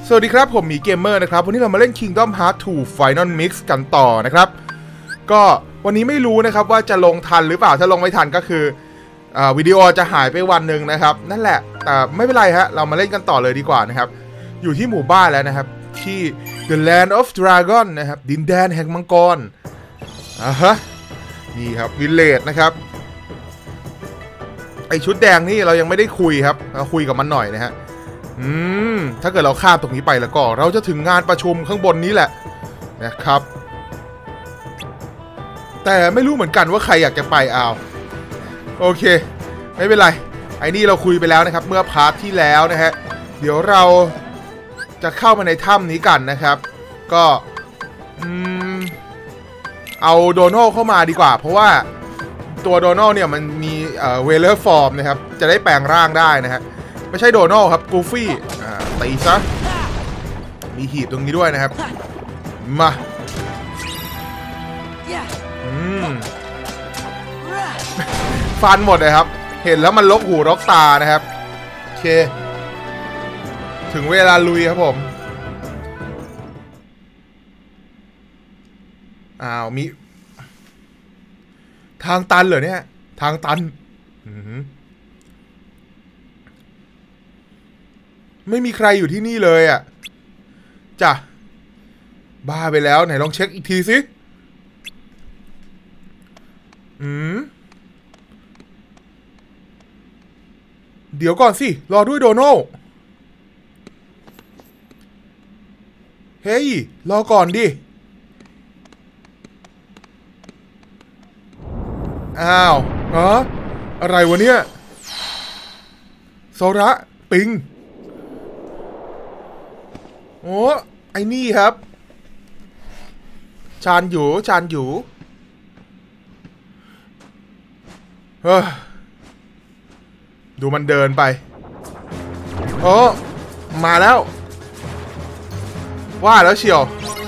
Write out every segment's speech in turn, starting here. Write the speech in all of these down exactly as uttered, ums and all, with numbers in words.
สวัสดีครับผมมีเกมเมอร์นะครับวันนี้เรามาเล่น Kingdom Hearts ทู Final Mix กันต่อนะครับก็วันนี้ไม่รู้นะครับว่าจะลงทันหรือเปล่าถ้าลงไม่ทันก็คืออ่าวิดีโอจะหายไปวันหนึ่งนะครับนั่นแหละแต่ไม่เป็นไรฮะเรามาเล่นกันต่อเลยดีกว่านะครับอยู่ที่หมู่บ้านแล้วนะครับที่ The Land of Dragon นะครับดินแดนแห่งมังกรอ่ะฮะนี่ครับวิลเลจนะครับไอชุดแดงนี่เรายังไม่ได้คุยครับเราคุยกับมันหน่อยนะฮะอืมถ้าเกิดเราข้ามตรงนี้ไปแล้วก็เราจะถึงงานประชุมข้างบนนี้แหละนะครับแต่ไม่รู้เหมือนกันว่าใครอยากจะไปอ้าวโอเคไม่เป็นไรไอ้นี่เราคุยไปแล้วนะครับเมื่อพาร์ทที่แล้วนะฮะเดี๋ยวเราจะเข้ามาในถ้ำนี้กันนะครับก็อืมเอาโดนัลเข้ามาดีกว่าเพราะว่าตัวโดนัลเนี่ยมันมีเอ่อเวเลอร์ฟอร์มนะครับจะได้แปลงร่างได้นะฮะไม่ใช่โดนัลครับกูฟี่อ่าตีซะมีหีบตรงนี้ด้วยนะครับมาอืมฟันหมดเลยครับเห็นแล้วมันลกหูลกตานะครับโอเคถึงเวลาลุยครับผมอ้าวมีทางตันเหรอเนี่ยทางตันอือไม่มีใครอยู่ที่นี่เลยอ่ะจ้ะบ้าไปแล้วไหนลองเช็คอีกทีสิอืมเดี๋ยวก่อนสิรอด้วยโดนัลเฮ้ยรอก่อนดิอ้าวฮะอะไรวะเนี่ยโซระปิงโอ้ไอ้นี่ครับชานอยู่ชานอยู่เฮ้อดูมันเดินไปโอ้มาแล้วว่าแล้วเชียว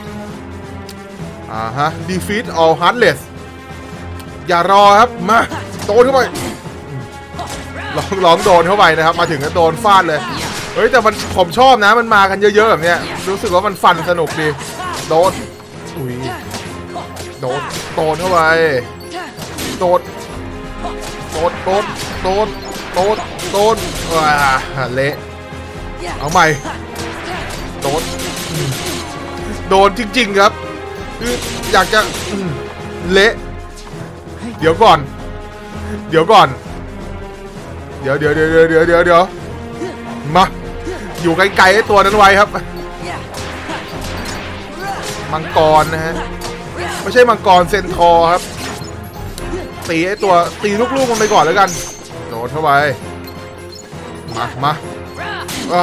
อ่าฮะ defeat all heartless อย่ารอครับมาโดนเข้าไปลองลองโดนเข้าไปนะครับมาถึงก็โดนฟาดเลยเฮ้ยแต่มันผมชอบนะมันมากันเยอะๆแบบเนี้ยรู้สึกว่ามันฟันสนุกดีโดนอุ้ยโดนโดนเข้าไปโดนโดนโดนโดนโดนโดนว้าเละเอาใหม่โดนโดนจริงๆครับคืออยากจะเละเดี๋ยวก่อนเดี๋ยวก่อนเดี๋ยวเดี๋ยวเดี๋ยวเดี๋ยวเดี๋ยวเดี๋ยวมาอยู่ไกลๆไอ้ตัวนั้นไว้ครับมังกรนะฮะไม่ใช่มังกรเซนทอร์ครับตีไอ้ตัวตีลูกๆมันไปก่อนแล้วกันโดดเข้าไปมามาอ่า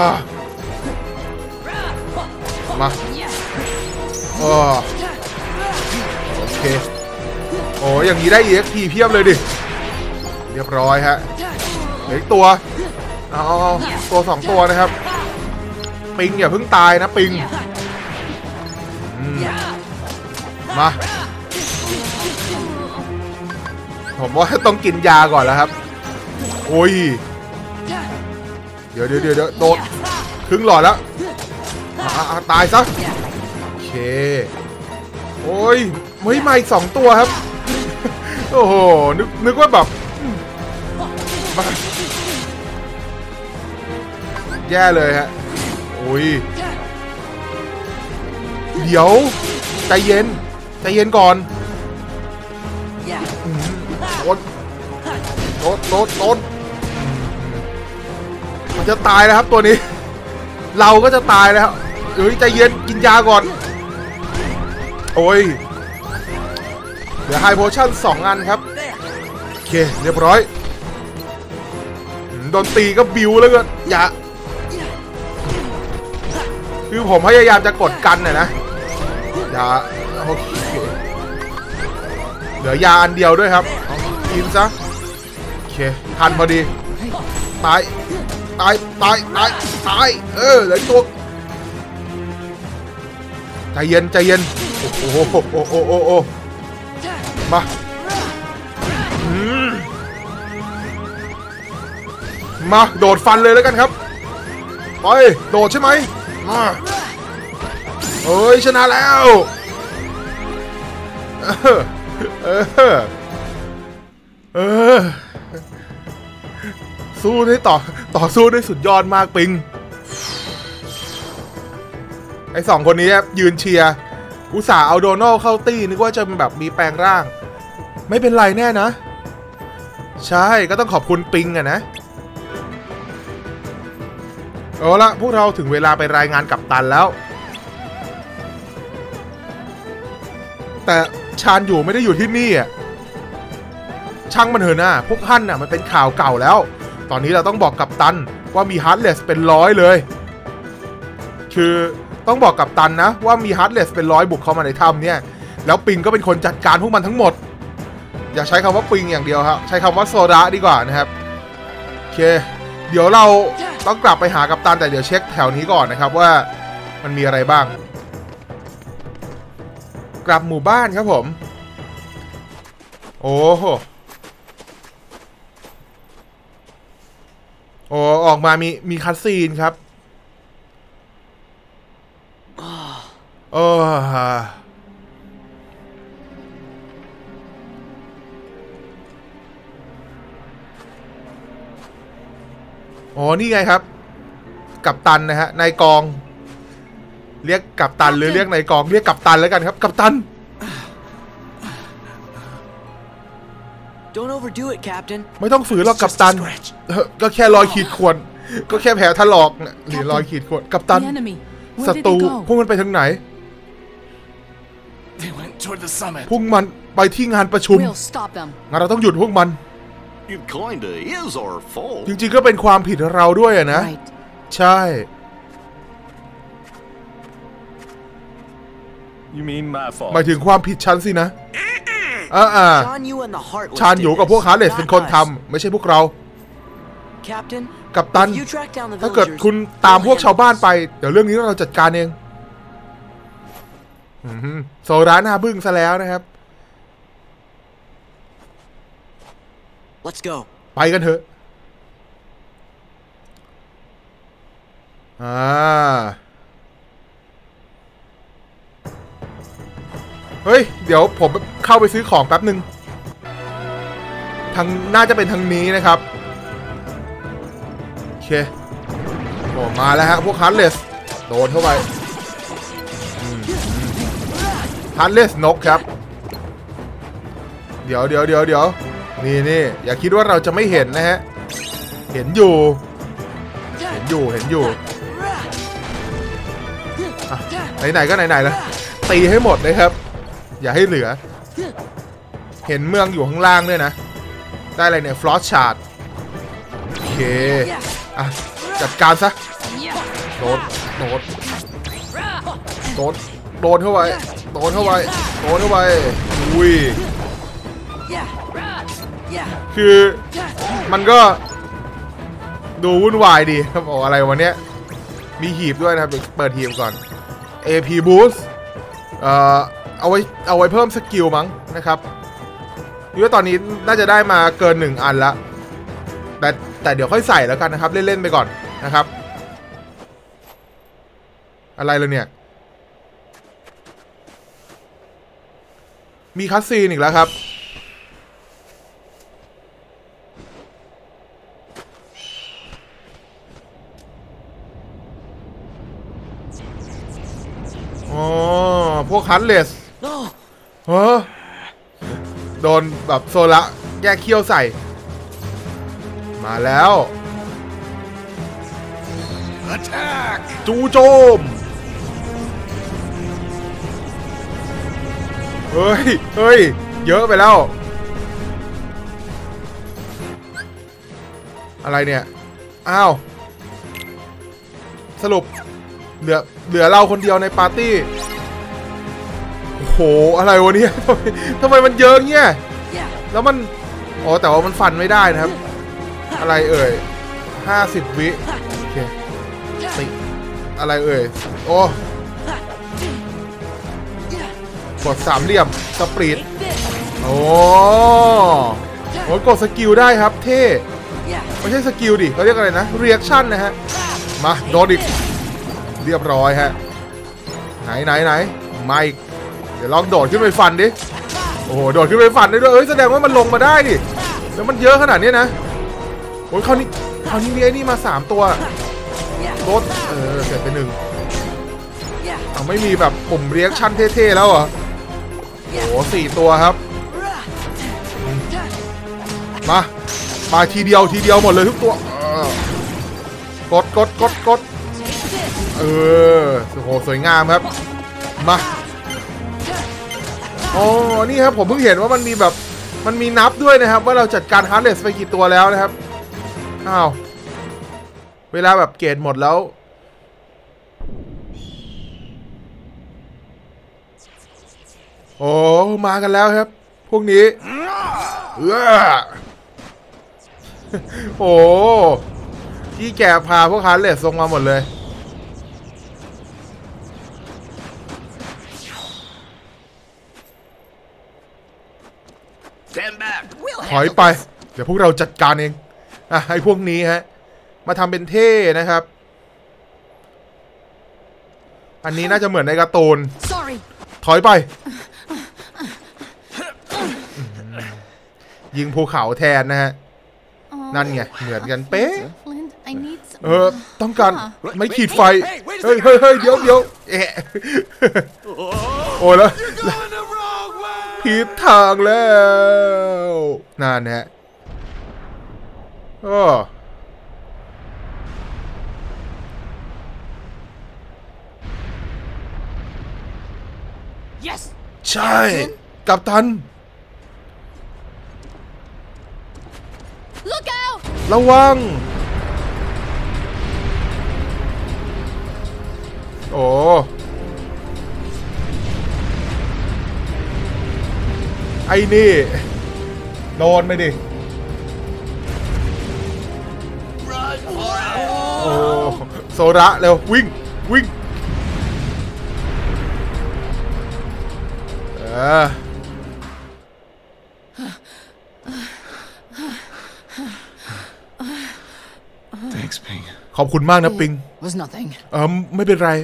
มาอ๋อโอเคโอ้อย่างนี้ได้ อี เอ็กซ์ พี เพียบเลยดิเรียบร้อยฮะเหลืออีกตัวเอาตัวสองตัวนะครับปิงอย่าเพิ่งตายนะปิงมาผมว่าต้องกินยาก่อนแล้วครับโอ้ยเดี๋ยวเดี๋ยวเดี๋ยวโดดครึ่งหลอดแล้วตายซะโอเคโอ้ยไม่มาอีกสองตัวครับโอ้โหนึกนึกว่าแบบแย่เลยฮะโอ้ยเดี๋ยวใจเย็นใจเย็นก่อนโดนโดนโดนโดนมันจะตายแล้วครับตัวนี้เราก็จะตายแล้วเอ้ยใจเย็นกินยาก่อนโอ้ยเดี๋ยวไฮโพชั่นสองอันครับโอเคเรียบร้อยโดนตีก็บิวแล้วก็อย่าคือผมพยายามจะกดกันน่ะนะอย่าโอเคเหลือยาอันเดียวด้วยครับกินซะโอเคทันพอดีตายตายตายตายตายเออเหลือตัวใจเย็นใจเย็นโอ้โหโอ้โหโอ้โหโอ้มามาโดดฟันเลยแล้วกันครับไปโดดใช่ไหมมาเอ้ยชนะแล้วเออเออเออสู้ได้ต่อต่อสู้ได้สุดยอดมากปิงไอ้สองคนนี้ยืนเชียร์อุตส่าห์เอาโดนัลเข้าตี้นึกว่าจะแบบมีแปลงร่างไม่เป็นไรแน่นะใช่ก็ต้องขอบคุณปิงอะนะเอาละพวกเราถึงเวลาไปรายงานกัปตันแล้วแต่ชานอยู่ไม่ได้อยู่ที่นี่อ่ะช่างมันเถอะนะพวกท่านน่ะมันเป็นข่าวเก่าแล้วตอนนี้เราต้องบอกกัปตันว่ามีฮาร์ดเลสเป็นร้อยเลยคือต้องบอกกัปตันนะว่ามีฮาร์ดเลสเป็นร้อยบุกเข้ามาในถ้ำเนี่ยแล้วปิงก็เป็นคนจัดการพวกมันทั้งหมดอย่าใช้คำว่าปิงอย่างเดียวครับใช้คำว่าโซดาดีกว่านะครับโอเคเดี๋ยวเราต้องกลับไปหากัปตันแต่เดี๋ยวเช็คแถวนี้ก่อนนะครับว่ามันมีอะไรบ้างกลับหมู่บ้านครับผมโอ้โหโอ้ออกมามีมีคัสซีนครับเอออ๋อนี่ไงครับกัปตันนะฮะนายกองเรียกกัปตันหรือเรียกนายกองเรียกกัปตันแล้วกันครับกัปตัน Don't overdo it, Captain. ไม่ต้องฝืนหรอกกัปตันก็แค่รอยขีดข่วนก็แค่แผลถลอกหรือรอยขีดข่วนกัปตันศัตรูพวกมันไปทางไหนพวกมันไปที่งานประชุมงั้นเราต้องหยุดพวกมันจริงๆก็เป็นความผิดเราด้วยอะนะใช่หมายถึงความผิดฉันสินะอ่าอ่าชานอยู่กับพวกฮาร์เลสเป็นคนทำไม่ใช่พวกเรากัปตันถ้าเกิดคุณตามพวกชาวบ้านไปเดี๋ยวเรื่องนี้เราจัดการเองโซดาหน้าบึ้งซะแล้วนะครับ Let's go ไปกันเถอะอ่าเฮ้ยเดี๋ยวผมเข้าไปซื้อของแป๊บหนึ่งทางน่าจะเป็นทางนี้นะครับโอเคโอ้มาแล้วฮะพวกฮาร์ดเลสโดนเข้าไปฮาร์ดเลสนกครับเดี๋ยวเดี๋ยวเดี๋ยวเดี๋ยวนี่นี่อย่าคิดว่าเราจะไม่เห็นนะฮะเห็นอยู่เห็นอยู่เห็นอยู่ไหนๆก็ไหนๆแล้วตีให้หมดเลยครับอย่าให้เหลือเห็นเมืองอยู่ข้างล่างด้วยนะได้อะไรเนี่ยฟลอสชาร์ดโอเคอ่ะจัดการซะโดนโดนโดนโดนเข้าไปโดนเข้าไปโดนเข้าไปอุ้ยคือมันก็ดูวุ่นวายดีครับโอ้อะไรวันเนี้ยมีหีบด้วยนะครับเปิดหีบก่อน เอ พี Boost เอ่อเอาไว้เอาไว้เพิ่มสกิลมั้งนะครับนี่ว่าตอนนี้น่าจะได้มาเกินหนึ่งอันละแต่แต่เดี๋ยวค่อยใส่แล้วกันนะครับเล่นๆไปก่อนนะครับอะไรเลยเนี่ยมีคัสซีนอีกแล้วครับอ๋อพวกฮันเลสเฮ้อโดนแบบโซละแยกเขี้ยวใส่มาแล้วจู่โจมเฮ้ยเฮ้ยเยอะไปแล้วอะไรเนี่ยอ้าวสรุปเหลือเหลือเราคนเดียวในปาร์ตี้โอ้โหอะไรวะเนี่ยทำไมมันเยอะเงี้ยแล้วมันอ๋อแต่ว่ามันฟันไม่ได้นะครับอะไรเอ่ยห้าสิบวิโอเคติอะไรเอ่ยโอ้กดสามเหลี่ยมสปริตโอ้โหกดสกิลได้ครับเท่ไม่ใช่สกิลดิเขาเรียกอะไรนะเรีแอคชั่นนะฮะมาโดนอีกเรียบร้อยฮะไหนไหนไหนไม่เดี๋ยวลองโดดขึ้นไปฟันดิโอ้โหโดดขึ้นไปฟันได้ด้วยเอ้ยแสดงว่ามันลงมาได้ดิแล้วมันเยอะขนาดนี้นะโอ้ยคราวนี้คราวนี้มีไอ้นี่มาสามตัวรถเออเสร็จไปหนึ่งเอาไม่มีแบบปุ่มเรียกชั่นเท่ๆแล้วเหรอโอ้โหสี่ตัวครับมามาทีเดียวทีเดียวหมดเลยทุกตัวกดกดกดกดเออโอ้โหสวยงามครับมาอ๋อนี่ครับผมเพิ่งเห็นว่ามันมีแบบมันมีนับด้วยนะครับว่าเราจัดการฮาร์เลสไปกี่ตัวแล้วนะครับอ้าวเวลาแบบเกรดหมดแล้วโอ้มากันแล้วครับพวกนี้เออโอ้ที่แกพาพวกฮาร์เลสลงมาหมดเลยถอยไปเดี๋ยวพวกเราจัดการเองอ่ะให้พวกนี้ฮะมาทำเป็นเท่นะครับอันนี้น่าจะเหมือนในการ์ตูนถอยไปยิงภูเขาแทนนะฮะนั่นไงเหมือนกันเป๊ะเออต้องการไม่ขีดไฟเฮ้ยเฮ้ยเฮ้ยเดี๋ยวเดี๋ยวเอะโอ้แล้วผิดทางแล้วนั่นฮะโอ้ใช่กัปตันระวังโอ้ไอ้นี่โดนไปดิโอ้โซระเร็ววิ่งวิ่งเออขอบคุณมากนะปิงเออไม่เป็นไร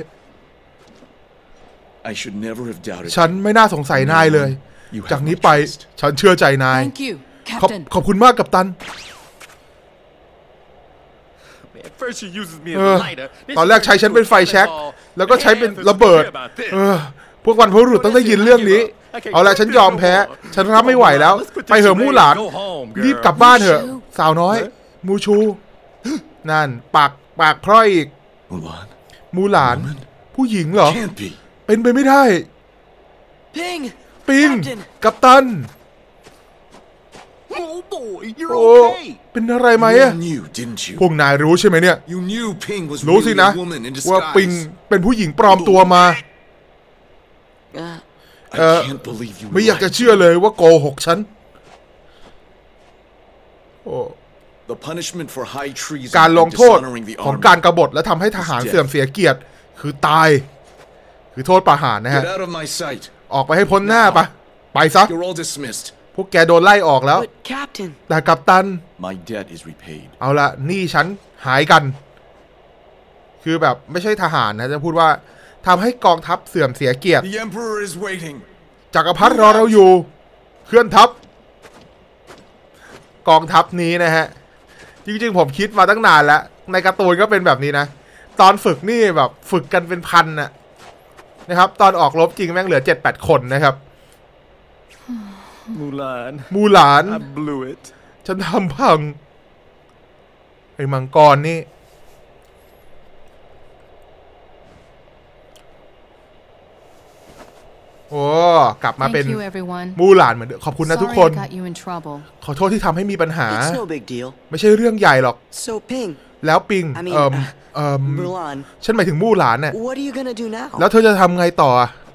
ฉันไม่น่าสงสัยนายเลยจากนี้ไปฉันเชื่อใจนายขอบขอบคุณมากกัปตันเออตอนแรกใช้ฉันเป็นไฟแช็กแล้วก็ใช้เป็นระเบิดเออพวกวันพรุ่งต้องได้ยินเรื่องนี้เอาละฉันยอมแพ้ฉันรับไม่ไหวแล้วไปเถอะมู่หลานรีบกลับบ้านเถอะสาวน้อยมูชูนั่นปากปากพร่อยอีกมูหลานผู้หญิงเหรอเป็นไปไม่ได้ปิงกัปตันโอ้เป็นอะไรไหมอะพวกนายรู้ใช่ไหมเนี่ยรู้สินะว่าปิงเป็นผู้หญิงปลอมตัวมาเออไม่อยากจะเชื่อเลยว่าโกหกฉันโอ้การลงโทษของการกบฏและทำให้ทหารเสื่อมเสียเกียรติคือตายคือโทษประหารนะฮะออกไปให้พ้นหน้าปะไปซะพวกแกโดนไล่ออกแล้วแต่กัปตันเอาละหนี้ฉันหายกันคือแบบไม่ใช่ทหารนะจะพูดว่าทำให้กองทัพเสื่อมเสียเกียรติจักรพรรดิรอเราอยู่เคลื่อนทัพกองทัพนี้นะฮะจริงๆผมคิดมาตั้งนานแล้วในการ์ตูนก็เป็นแบบนี้นะตอนฝึกนี่แบบฝึกกันเป็นพันนะนะครับตอนออกรบจริงแม่งเหลือ เจ็ดแปด คนนะครับมูหลานมูหลานฉันทำพังไอ้มังกรนี่โอ้กลับมาเป็นมูหลานเหมือนเดิมขอบคุณนะทุกคนขอโทษที่ทำให้มีปัญหาไม่ใช่เรื่องใหญ่หรอกแล้วปิงเอ่อเอ่อฉันหมายถึงมูหลานเนี่ยแล้วเธอจะทำไงต่อ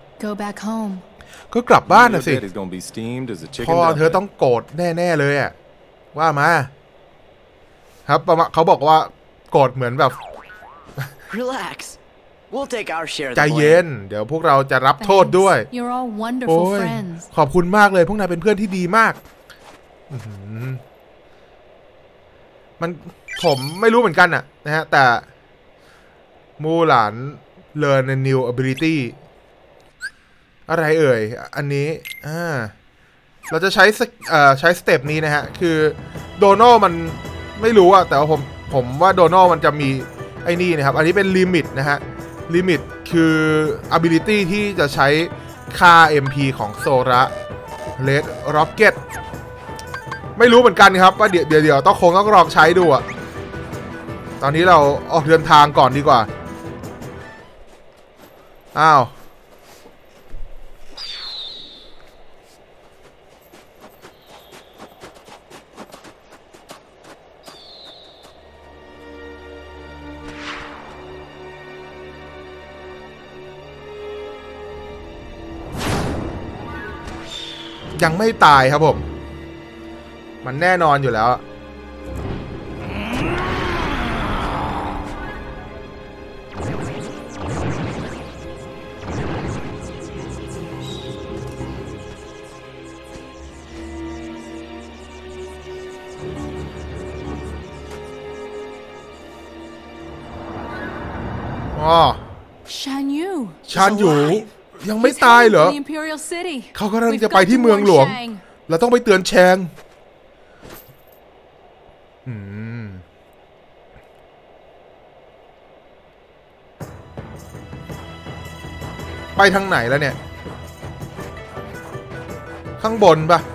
ก็กลับบ้านนะสิพ่อเธอต้องโกรธแน่ๆเลยอ่ะว่ามาครับประมาณเขาบอกว่าโกรธเหมือนแบบใจเย็นเดี๋ยวพวกเราจะรับโทษด้วยโอ้ยขอบคุณมากเลยพวกนายเป็นเพื่อนที่ดีมากมันผมไม่รู้เหมือนกันน่ะนะฮะแต่มูหลาน learn a new ability อะไรเอ่ยอันนี้อ่าเราจะใช้เอ่อใช้สเต็ปนี้นะฮะคือโดนัลมันไม่รู้อะแต่ว่าผมผมว่าโดนัลมันจะมีไอ้นี่นะครับอันนี้เป็นลิมิตนะฮะลิมิตคือ ability ที่จะใช้ค่า เอ็ม พี ของโซระเลดร็อกเก็ตไม่รู้เหมือนกันครับว่าเดี๋ยวเดี๋ยวต้องคงต้องลองใช้ดูอะตอนนี้เราออกเดินทางก่อนดีกว่าอ้าวยังไม่ตายครับผมมันแน่นอนอยู่แล้วอ๋อ Shan Yu ชานหยูยังไม่ตายเหรอเขากำลังจะไปที่เมืองหลวงเราต้องไปเตือนแชงอืมไปทางไหนแล้วเนี่ยข้างบนปะ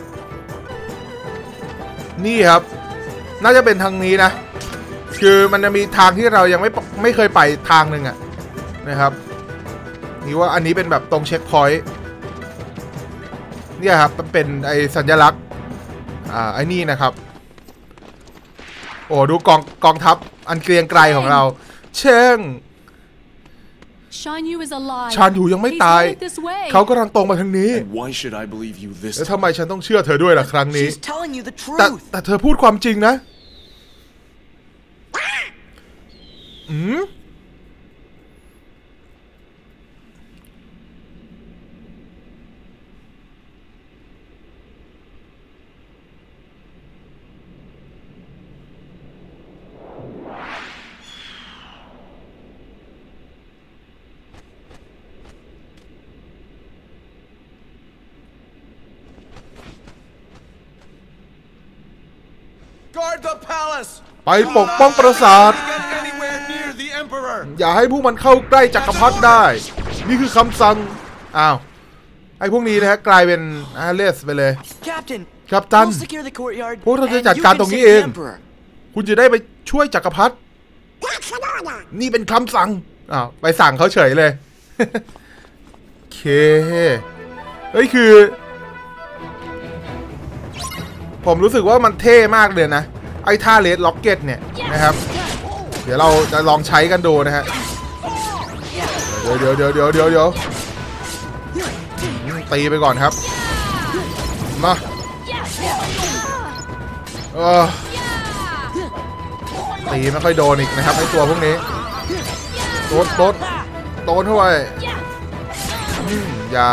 นี่ครับน่าจะเป็นทางนี้นะคือมันจะมีทางที่เรายังไม่ไม่เคยไปทางหนึ่งอะนะครับนี่ว่าอันนี้เป็นแบบตรงเช็คพอยต์เนี่ยครับมันเป็นไอสัญลักษณ์อ่าไอ้นี่นะครับโอ้ดูกองกองทัพอันเกรียงไกรของเราเช่งชานยูยังไม่ตายเขากำลังตรงมาทางนี้แล้วทำไมฉันต้องเชื่อเธอด้วยล่ะครั้งนี้แต่แต่เธอพูดความจริงนะอืมไปปกป้องปราสาทอย่าให้พวกมันเข้าใกล้จักรพรรดิได้นี่คือคำสั่งอ้าวไอ้พวกนี้นะฮะกลายเป็นอาเลสไปเลยกัปตันพวกเราจะจัดการตรงนี้เองคุณจะได้ไปช่วยจักรพรรดินี่เป็นคำสั่งอ้าวไปสั่งเขาเฉยเลยโอเคเฮ้ยคือผมรู้สึกว่ามันเท่มากเลยนะไอ้ท่าเลดล็อกเก็ตเนี่ยนะครับเดี๋ยวเราจะลองใช้กันดูนะฮะเดี๋ยวเดี๋ยวเดี๋ยวเดี๋ยวเดี๋ยวเดี๋ยวตีไปก่อนครับมาเออตีไม่ค่อยโดนอีกนะครับไอ้ตัวพวกนี้โดนโดนโดนเข้าไปอย่า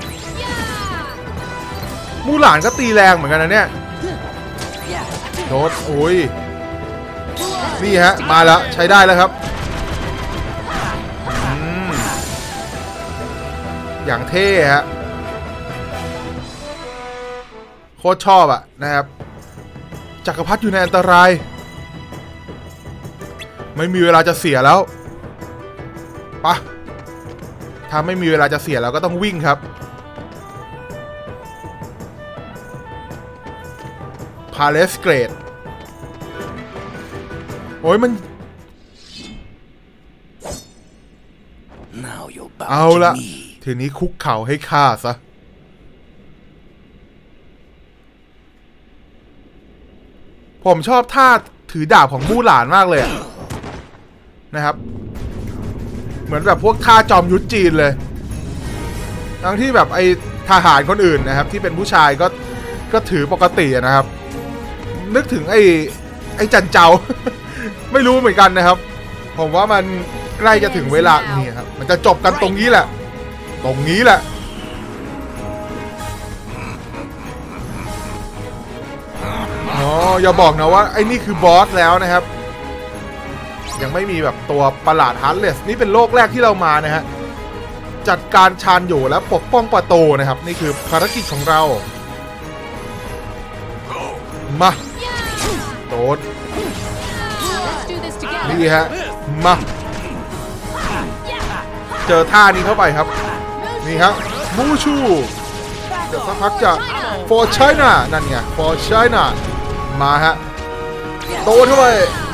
มูหลานก็ตีแรงเหมือนกันนะเนี่ยโดนโอ้ยนี่ฮะมาแล้วใช้ได้แล้วครับอย่างเท่ฮะโคตรชอบอะนะครับจักรพรรดิอยู่ในอันตรายไม่มีเวลาจะเสียแล้วปะถ้าไม่มีเวลาจะเสียแล้วก็ต้องวิ่งครับพาเลสเกรดโอ้ยมันเอาละทีนี้คุกเข่าให้ข้าซะผมชอบท่าถือดาบของมู่หลานมากเลยนะครับเหมือนแบบพวกท่าจอมยุทธจีนเลยทั้งที่แบบไอทหารคนอื่นนะครับที่เป็นผู้ชายก็ก็ถือปกตินะครับนึกถึงไอ้ไอ้จันเจ้า ไม่รู้เหมือนกันนะครับผมว่ามันใกล้จะถึงเวลานี่ครับมันจะจบกันตรงนี้แหละตรงนี้แหละอ๋ออย่าบอกนะว่าไอ้นี่คือบอสแล้วนะครับยังไม่มีแบบตัวประหลาดฮาร์ดเลสนี่เป็นโลกแรกที่เรามานะฮะจัดการชานอยู่และปกป้องประตูนะครับนี่คือภารกิจของเรามาโดนนี่ฮะมาเจอท่านี้เข้าไปครับนี่ครับมูชูเดี๋ยวสักพักจะ for China นั่นไง for China มาฮะโดนเข้าไป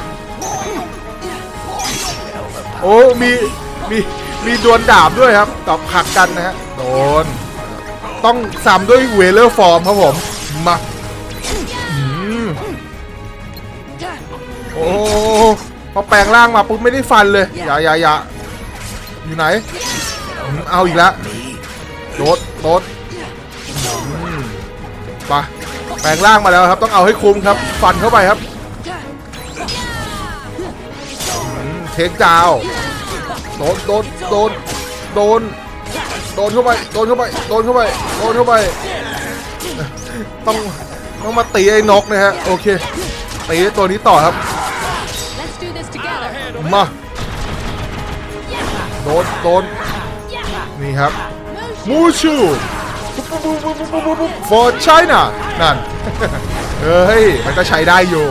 โอ้มีมีมีดวลดาบด้วยครับตอบหักกันนะฮะโดนต้องซ้ำด้วยเวเลอร์ฟอร์มครับผมมาโอ้พอแปลงร่างมาปุ๊บไม่ได้ฟันเลยอย่าอย่าอย่าอยู่ไหนเอาอีกแล้วโดดโดดไปแปลงร่างมาแล้วครับต้องเอาให้คุ้มครับฟันเข้าไปครับเทคดาวโดนโดนโดนโดนโดนเข้าไปโดนเข้าไปโดนเข้าไปโดนเข้าไปต้องต้องมาตีไอ้นกนะฮะโอเคตีตัวนี้ต่อครับมาโดนโดนนี่ครับมูชูfor China นั่นเฮ้ยมันก็ใช้ได้อยู่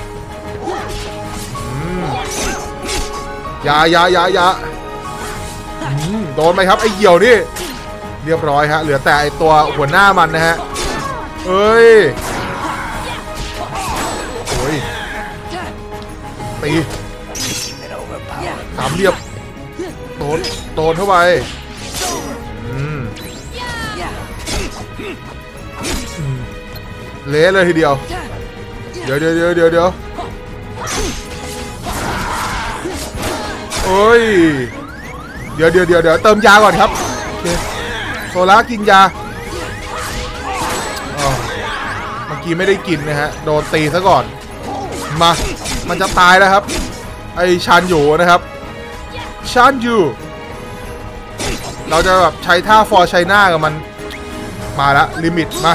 ยายายายาโดนไหมครับไอ้เหี่ยวนี่เรียบร้อยฮะเหลือแต่ไอ้ตัวหัวหน้ามันนะฮะเอ้ยโอ้ยตีสามเรียบโดนโดนเข้าไปเละเลยทีเดียวเดี๋ยวเดี๋ยวเดี๋ยวเดี๋ยวเดี๋ยวโอ้ยเดี๋ยวเดี๋ยวเดี๋ยวเดี๋ยวเติมยาก่อนครับโอเคโซล่ากินยาอ๋อเมื่อกี้ไม่ได้กินนะฮะโดนตีซะก่อนมามันจะตายแล้วครับไอชานอยู่นะครับชานอยู่เราจะแบบใช้ท่าฟอร์ไชน่ากับมันมาละลิมิตมา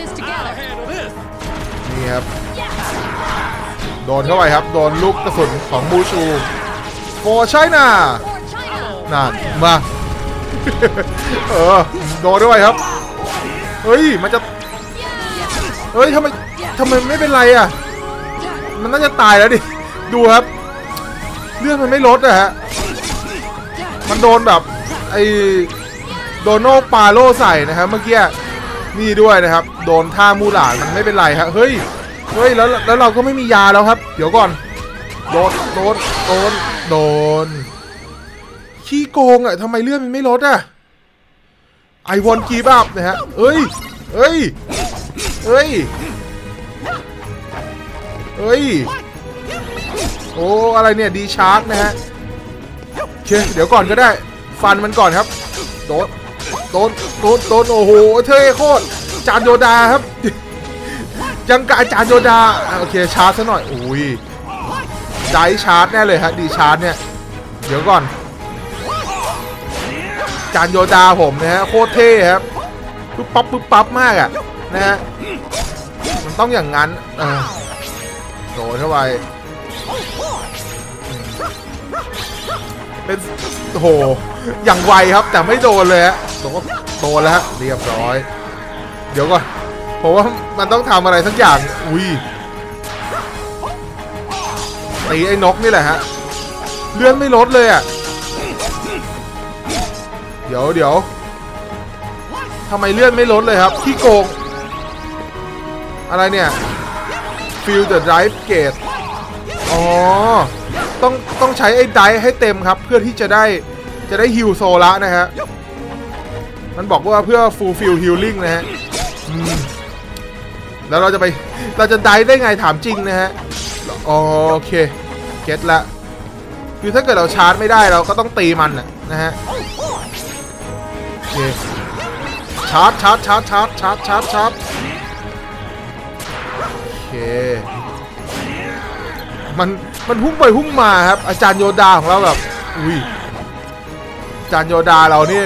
นี่ครับโดนเข้าไปครับโดนลูกกระสุนของมูชูฟอร์ไชน่านั่นมาเออโดนด้วยครับเฮ้ยมันจะเฮ้ยทำไมทำไมไม่เป็นไรอ่ะมันน่าจะตายแล้วดิดูครับเลือดมันไม่ลดอะฮะมันโดนแบบไอโดนโนปาโลใส่นะครับเมื่อกี้นี่ด้วยนะครับโดนท่ามูหลานมันไม่เป็นไรครับเฮ้ยเฮ้ยแล้วแล้วเราก็ไม่มียาแล้วครับเดี๋ยวก่อนโดนโดนโดนโดนขี้โกงอ่ะทำไมเลือดมันไม่ลดอ่ะไอวอนกีบับนะฮะเอ้ยเอ้ยเอ้ยเอ้ยโอ้อะไรเนี่ยดีชาร์จนะฮะโอเคเดี๋ยวก่อนก็ได้ฟันมันก่อนครับโดนโดนโดนโดนโอ้โหเท่โคตรจานโยดาครับยังกายจานโยดาโอเคชาร์จซะหน่อยอุ้ยไดชาร์จแน่เลยฮะดีชาร์จเนี่ยเดี๋ยวก่อนจานโยดาผมนะฮะโคตรเท่ครับปุ๊บปั๊บปุ๊บปั๊บมากอ่ะนะฮะมันต้องอย่างนั้นโดนเข้าไปเป็นโหอย่างไวครับแต่ไม่โดนเลยฮะโดนโดนแล้วฮะเรียบร้อยเดี๋ยวก่อนผมว่ามันต้องทำอะไรสักอย่างอุ้ยตีไอ้นกนี่แหละฮะเลื่อนไม่ลดเลยอ่ะเดี๋ยวเดี๋ยวทำไมเลื่อนไม่ลดเลยครับขี้โกงอะไรเนี่ย Feel the drive gate อ๋อต้องต้องใช้ไอ้ไดให้เต็มครับเพื่อที่จะได้จะได้ฮิลโซละนะฮะมันบอกว่าเพื่อ fulfill healing นะฮะแล้วเราจะไปเราจะไดได้ไงถามจริงนะฮะโอเคเก็ตละคือถ้าเกิดเราชาร์จไม่ได้เราก็ต้องตีมันนะฮะโอเคชาร์จชาร์จชาร์จชาร์จชาร์จชาร์จชาร์จโอเคมันมันพุ่งไปพุ่งมาครับอาจารย์โยดาของเราแบบอุ้ยอาจารย์โยดาเรานี่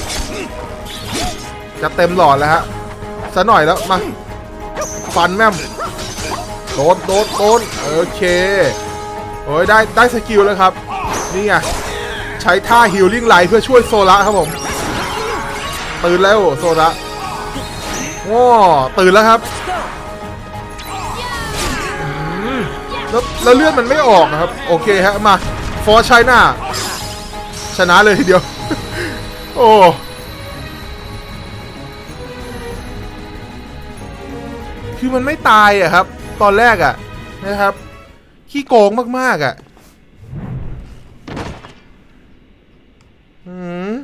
จะเต็มหลอดแล้วฮะซะหน่อยแล้วมาฟันแม่มโดนโดนโดนโอเคโอ้ยได้ได้สกิลแล้วครับนี่ไงใช้ท่าฮีลลิ่งไลท์เพื่อช่วยโซระครับผมตื่นแล้วโซระโอ้ตื่นแล้วครับแล้วแล้วเลือดมันไม่ออกนะครับโอเคฮะมาฟอร์ชัยน่าชนะเลยทีเดียวโอ้คือมันไม่ตายอะครับตอนแรกอะนะครับขี้โกงมากๆอะอืม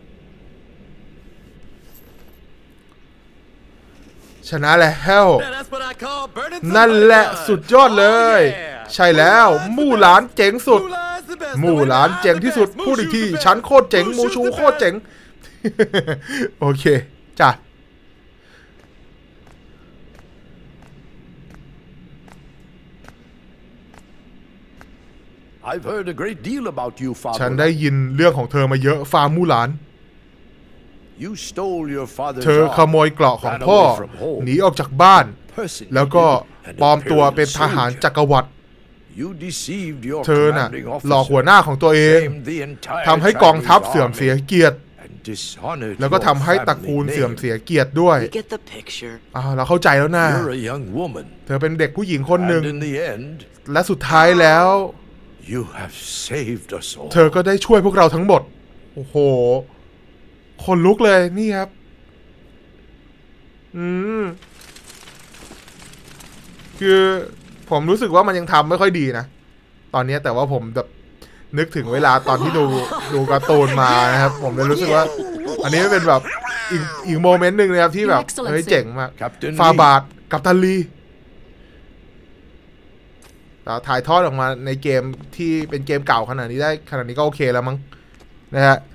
ชนะแล้วนั่นแหละสุดยอดเลยใช่แล้วมู่หลานเจ๋งสุดมู่หลานเจ๋งที่สุดพูดอีกทีฉันโคตรเจ๋งมูชูโคตรเจ๋งโอเคจ้ะฉันได้ยินเรื่องของเธอมาเยอะฟาร์มมู่หลานเธอขโมยเกราะของพ่อหนีออกจากบ้านแล้วก็ปลอมตัวเป็นทหารจักรวรรดิเธอน่ะหลอกหัวหน้าของตัวเองทำให้กองทัพเสื่อมเสียเกียรติแล้วก็ทำให้ตระกูลเสื่อมเสียเกียรติด้วยอ่าเราเข้าใจแล้วนะเธอเป็นเด็กผู้หญิงคนหนึ่งและสุดท้ายแล้วเธอก็ได้ช่วยพวกเราทั้งหมดโอ้โหคนลุกเลยนี่ครับอืมคือผมรู้สึกว่ามันยังทำไม่ค่อยดีนะตอนนี้แต่ว่าผมแบบนึกถึงเวลาตอนที่ดูดูการ์ตูนมานะครับผมเลยรู้สึกว่าอันนี้เป็นแบบอีกอีกโมเมนต์หนึ่งนะครับที่แบบเฮ้ยเจ๋งมากฟาบาทกัปตันลีแล้วถ่ายทอดออกมาในเกมที่เป็นเกมเก่าขนาดนี้ได้ขนาดนี้ก็โอเคแล้วมั้งนะฮะ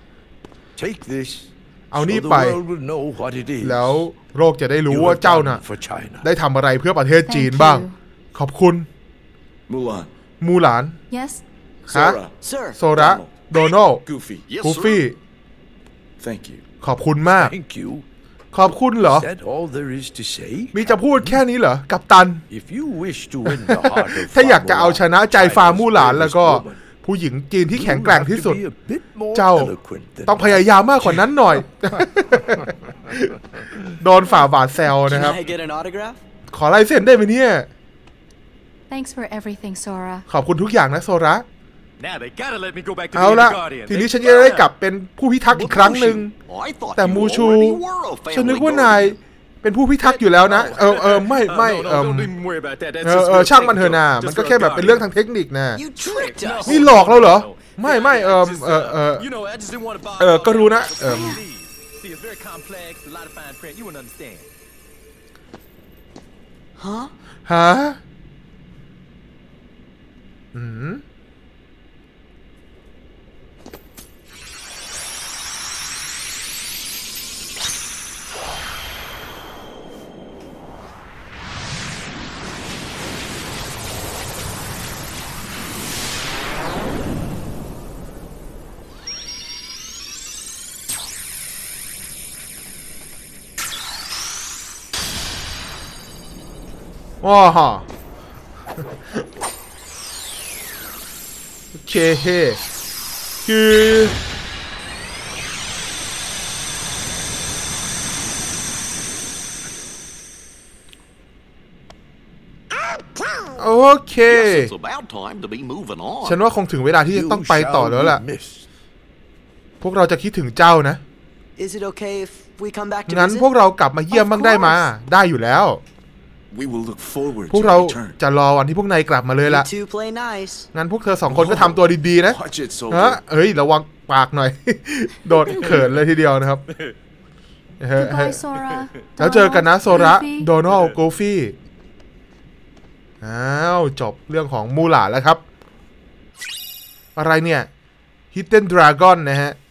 เอานี่ไปแล้วโลกจะได้รู้ว่าเจ้าน่ะได้ทำอะไรเพื่อประเทศจีนบ้างขอบคุณมูหลานมูหลาน yes ฮะโซระโดนัลกูฟี่ขอบคุณมากขอบคุณเหรอมีจะพูดแค่นี้เหรอกัปตันถ้าอยากจะเอาชนะใจฟาร์มมู่หลานแล้วก็ผู้หญิงจีนที่แข็งแกร่งที่สุดเจ้าต้องพยายามมากกว่านั้นหน่อยโดนฝ่าบาทแซวนะครับขอลายเซ็นได้ไหมเนี่ย Thanks for everything Sora ขอบคุณทุกอย่างนะโซระเอาละทีนี้ฉันจะได้กลับเป็นผู้พิทักษ์อีกครั้งหนึ่งแต่มูชูฉันนึกว่านายเป็นผู้พิทักษ์อยู่แล้วนะเออเออไม่ไม่เออเออเออช่างมันเถอะนะมันก็แค่แบบเป็นเรื่องทางเทคนิคนะนี่หลอกเราเหรอไม่ไม่เออเออเออเออก็รู้นะเออฮะอืมว้าฮะโอเคคือโอเคฉันว่าคงถึงเวลาที่จะต้องไปต่อแล้วล่ะพวกเราจะคิดถึงเจ้านะงั้นพวกเรากลับมาเยี่ยมบ้างได้มาได้อยู่แล้วพวกเราจะรอวันที่พวกนายกลับมาเลยล่ะงั้นพวกเธอสองคนก็ทำตัวดีๆนะฮะเฮ้ยระวังปากหน่อยโดนเขินเลยทีเดียวนะครับแล้วเจอกันนะโซระโดนัลกูฟี่อ้าวจบเรื่องของมูหลานแล้วครับอะไรเนี่ย Hidden Dragon นะฮะ